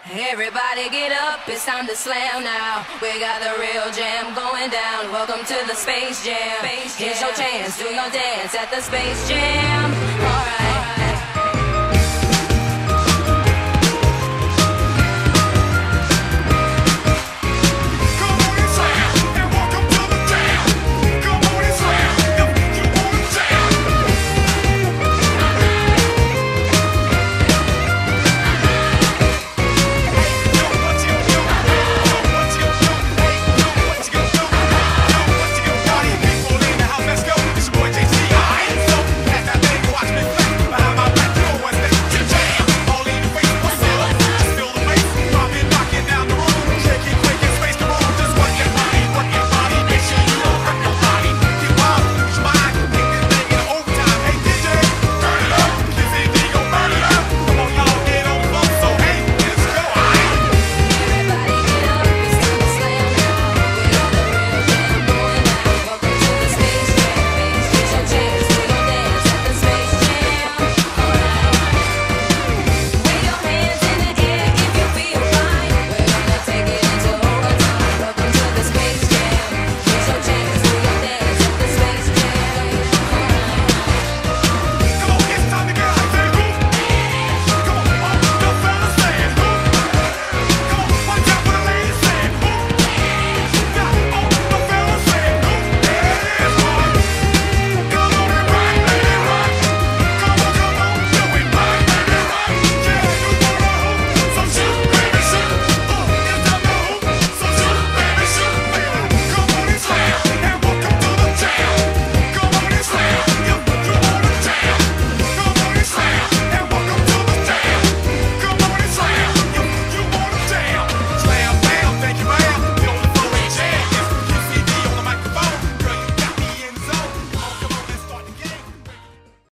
Everybody get up, it's time to slam now. We got the real jam going down. Welcome to the Space Jam. Here's your chance, do your dance at the Space Jam. Alright.